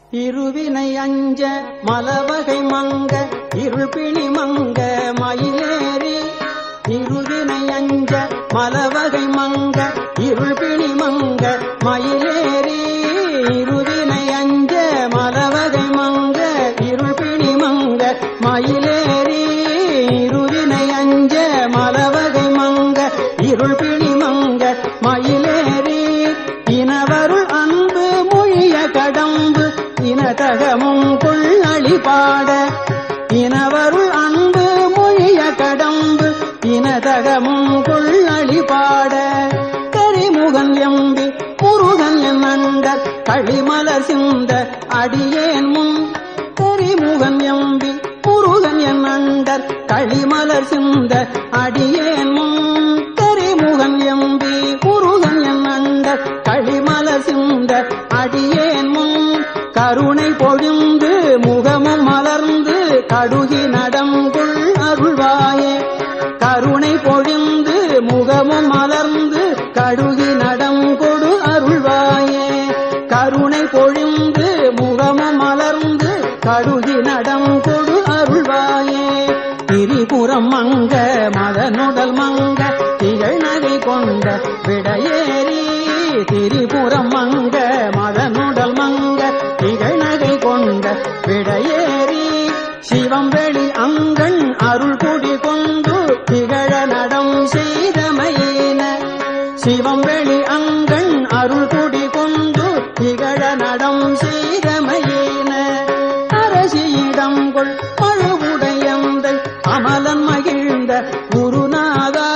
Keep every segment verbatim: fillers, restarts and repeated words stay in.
இருவினை அஞ்ச மலவகை மங்க இருள்பிணி மங்க மயிலேறி இருவினை அஞ்ச மலவகை மங்க இருள்பிணி மங்க மயிலேறி இருவினை அஞ்ச மலவகை மங்க இருள்பிணி மங்க மயிலேறி இருவினை அஞ்ச மலவகை மங்க இருள்பிணி மங்க மயிலேறி இனவருள் அன்பு மொழிய கடம்பு இனதகமும் கொள்ளளி பாட இனவருள் அன்பு மொழிய கடம்பு இனதகமும் கொள்ளளி பாட கரிமுகன் எம்பி முருகன் என் அண்டர் களிமலர் சிந்த அடியேன் முன் கரிமுகன் எம்பி முருகன் என் அண்டர் களிமலர் சிந்த அடியேன் முன் கரிமுகன் எம்பி முருகன் என் அண்டர் களிமலர் சிந்த அடியேன் முன் கருணை பொழிந்து முகமும் மலர்ந்து கடுகி நடங்குள் அருள்வாயே கருணை பொழிந்து முகமும் மலர்ந்து கடுகி நடங்கொடு அருள்வாயே கருணை பொழிந்து முகமும் மலர்ந்து கடுகி நடங்கொடு அருள்வாயே திரிபுரம் மங்க மதனுடல் மங்க திகழ் நகை கொண்ட விடையேறி திரிபுரம் மங்க மதனுடல் மங்க திகழ் நகை கொண்ட விடையேறி சிவம் வெளி அங்கண் அருள் குடி கொண்டு திகழ நடம் செய்தமையின சிவம் வெளி அங்கண் அருள் குடி கொண்டு திகழ நடம் செய்தமையின அரசியிடம் கொள் பழுவுடையந்தை அமலன் மகிழ்ந்த குருநாதா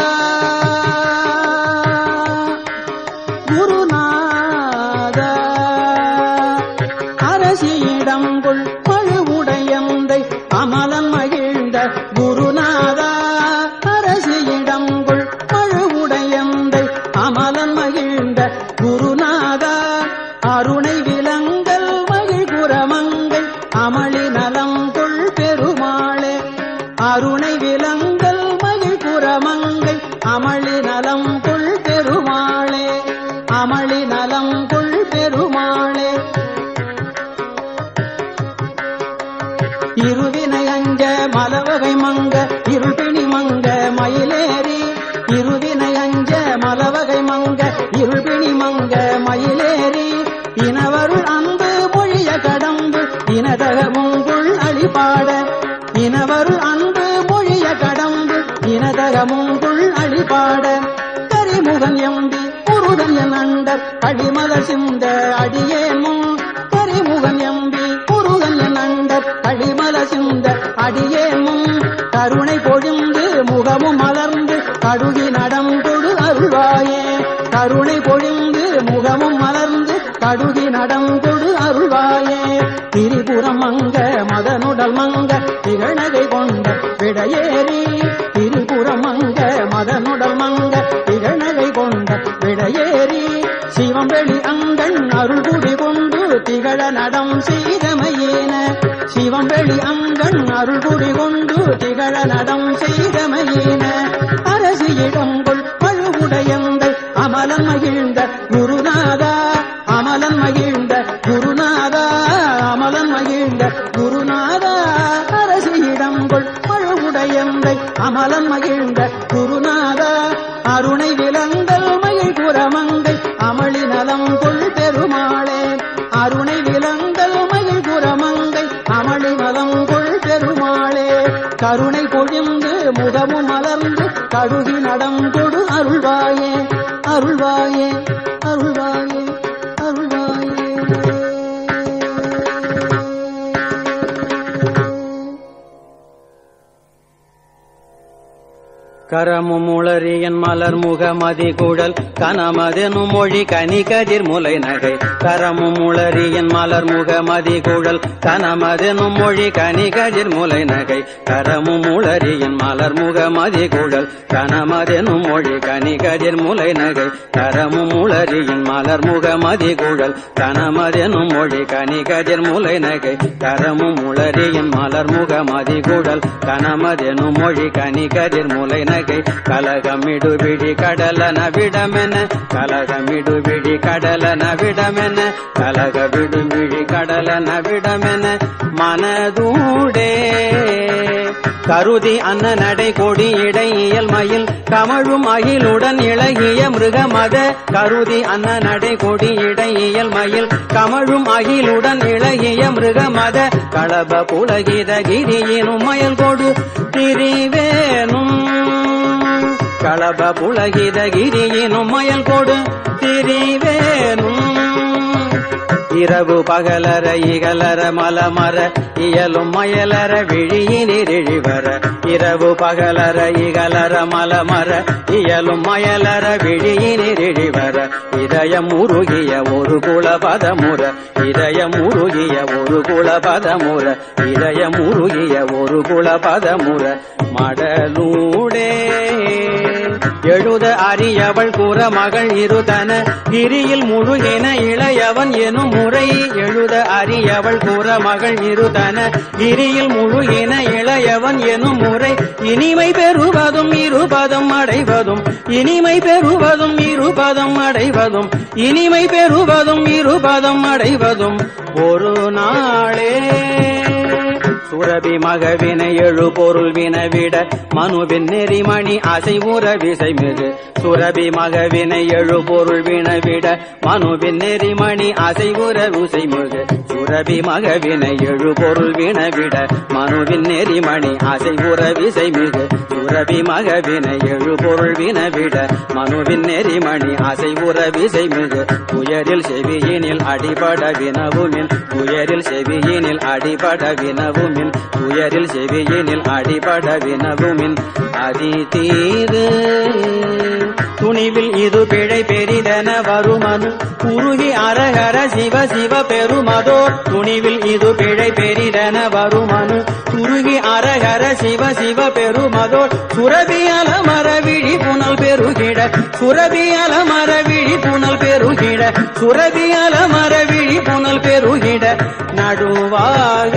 குருநாதா அரசியிடம் கொள் பழுவுடையந்தை அமலன் மகிழ்ந்த குருநாதா அரசியிடம் கொள் பழுவுடையந்தை அமலன் மகிழ்ந்த குருநாதா அருணை விலங்கல் மகிழ்குரமங்கை அமளி நலம் கொள் பெருமாளே அருணை விலங்கல் மகிழ்குரமங்கை அமளி நலம் கொள் பெருமாளே அமளி நலம் கொள் பெருமாளே இருவினை அஞ்ச மலவகை மங்க இருள்பிணி மங்க மயிலேறி இருவினை அஞ்ச மலவகை மங்க இருள்பிணி மங்க மயிலேறி இனவருள் அன்பு மொழிய கடம்பு இனதகமும் கொள் அழிபாட இனவருள் அன்பு மொழிய கடம்பு இனதகமும் கொள் அழிபாட கரிமுகன் எம்பி முருகன் என் அண்டர் களிமலர் சிந்த அடியேன் முன் கரிமுகன் எம்பி முருகன் என் அண்டர் களிமலர் சிந்த அடியேன் முன் கருணை பொழிந்து முகமும் மலர்ந்து கடுகி நடங்கொடு அருள்வாயே கருணை பொழிந்து முகமும் மலர்ந்து கடுகி நடங்கொடு அருள்வாயே திரிபுரம் மங்க மதனுடல் மங்க திகழ்நகை கொண்ட விடையேறி திரிபுரம் மங்க மதனுடல் மங்க திகழ்நகை கொண்ட விடையேறி சிவம் வெளி அங்கண் அருள் குடி கொண்டு திகழ நடம் செய்தமையின சிவம் வெளி அங்கண் அருள் குடி கொண்டு திகழ நடம் செய்தமையின அரசியிடம் கொள் பழுவுடையந்தை அமலன் மகிழ்ந்த குருநாதா அமலன் மகிழ்ந்த குருநாதா அமலன் மகிழ்ந்த குருநாதா அரசியிடம் கொள் பழுவுடையந்தை அமலன் மகிழ்ந்த குருநாதா அருணை விலங்கல் மகிழ் குரமங்கை அமளி நலம் கொள் பெருமாளே அருணை விலங்கல் மகிழ் குரமங்கை அமளி நலம் கொள் பெருமாளே கருணை பொழிந்து முகமும் மலர்ந்து கடுகி நடங்கொடு அருள்வாயே அருள்வாயே அருள்வாயே அருள்வாயே கரமுமுளரியன் மலர் முகமதி குழல் கனமதெனும் மொழி கனி கதிர் முலை நகை கரமுமுளரியன் மலர் முகமதி குழல் கனமதெனும் மொழி கனி கதிர் முலை நகை கரமுமுளரியன் மலர் முகமதி குழல் கனமதெனும் மொழி கனி கதிர் முலை நகை கரமுமுளரியன் மலர் முகமதி குழல் கனமதெனும் மொழி கனி கதிர் முலை நகை கரமுமுளரியன் மலர் முகமதி குழல் கனமதெனும் மொழி கனி கதிர் முலை நகை நகை கலகமிடுபிடி கடலன விடமென கலகமிடுபிடி கடலன விடமென கலக விடுபிடி கடலன விடமென மனதூடே கருதி அன்ன நடை கொடி இடை இயல் மயில் கமழும் அகிலுடன் இளகிய மிருகமத கருதி அன்ன நடை கொடி இடை இயல் மயில் கமழும் அகிலுடன் இளகிய மிருகமத களப புலகித கிரியினும் மயல் கொடு திரிவேனும் களப புலகித கிரியினும் மயல் கொடு திரிவேனும் இரவு பகலர இகலர மலமர இயலும் மயலர விழியினிழிவர இரவு பகலர இகலர மலமர இயலும் மயலர விழியினிழிவர இதயம் உருகிய ஒரு குலபதமுற இதயம் உருகிய ஒரு குலபதமுற இதயம் உருகிய ஒரு குலபதமுற மடலூடே எழுத அறியவள் கூற மகள் இருதன கிரியில் முழுகின இளையவன் எனும் முறை எழுத அறியவள் கூற மகள் இருதன கிரியில் முழுகின இளையவன் எனும் முறை இனிமை பெறுவதும் இருபதம் அடைவதும் இனிமை பெறுவதும் இருபதம் அடைவதும் இனிமை பெறுவதும் இருபதம் அடைவதும் ஒரு நாளே சுரபி மகவினை எழு பொருள் வினவிட மனுவின் நெறிமணி அசை உற விசை மிகு சுரபி மகவினை எழு பொருள் வினவிட மனுவின் நெறிமணி அசை உற விசை மிகு சுரபி மகவினை எழு பொருள் வினவிட மனுவின் நெறிமணி அசை உற விசை மிகு சுரபி மகவினை எழு பொருள் வினவிட மனுவின் நெறிமணி அசை உற விசை மிகு உயரில் செவியினில் அடிபட வினவுமின் உயரில் செவியினில் அடிபட வினவுமின் உயரில் செவியினில் அடிபட வினவுமின் அதி தீது துணிவில் இது பிழை பெரிதென வருமனு குறுகி அரகர சிவ சிவ பெருமதோர் துணிவில் இது பிழை பெரிதென வருமனு குறுகி அரகர சிவ சிவ பெருமதோர் சுரபியல மரவிழி புனல் பெருகிட சுரபியல மரவிழி புனல் பெருகிட சுரபியல மரவிழி புனல் பெருகிட நடுவாக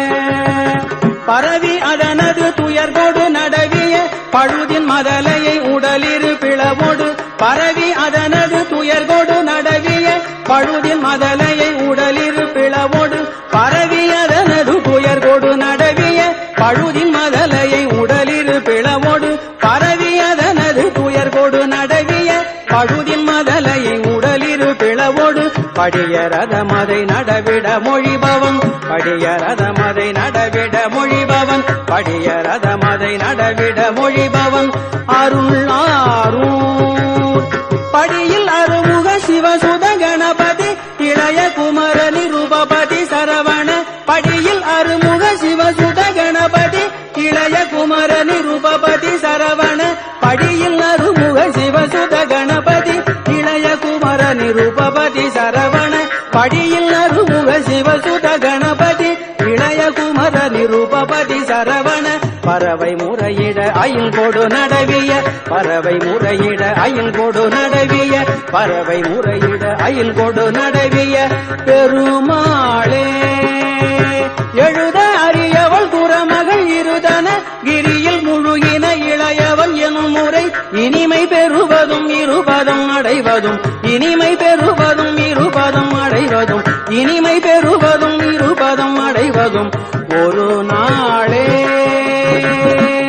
பரவி அதனது துயர்கொடு நடவிய பழுதின் மதலையை உடலிரு பிளவோடு பரவி அதனது துயர்கொடு நடவிய பழுதின் மதலையை உடலிரு பிளவோடு பரவி அதனது துயர்கொடு நடவிய பழுதின் மதலையை உடலிரு பிளவோடு பரவி அதனது துயர்கொடு நடவிய பழுதின் மதலையை உடலிரு பிளவோடு படியரத மதை நடவிட மொழிபவன் படியரத மதை நடவிட மொழிபவன் படியரத மதை நடவிட மொழிபவன் அருளாரூர் படியில் அருமுக சிவசுத கணபதி இளைய குமர நிருபபதி சரவண படியில் அருமுக சிவசுத கணபதி இளைய குமர நிருபபதி சரவண படியில் அருமுக சிவசுத கணபதி இளைய குமர நிருபபதி சரவண படியில் அருமுக சிவசுத கணபதி இளைய குமர நிருபபதி சரவண பறவை முறையிட அயில் கொடு நடவிய பறவை முறையிட அயில் கொடு நடவிய பறவை முறையிட அயில் கொடு நடவிய பெருமாளே எழுத அறியவள் குறமகள் இருதன கிரியில் முழுகின இளையவள் எனும் முறை இனிமை பெறுவதும் இருபதம் அடைவதும் இனிமை பெறுவதும் இருபதம் அடைவதும் இனிமை பெறுவதும் இருபதம் அடைவதும் ஒரு நாளே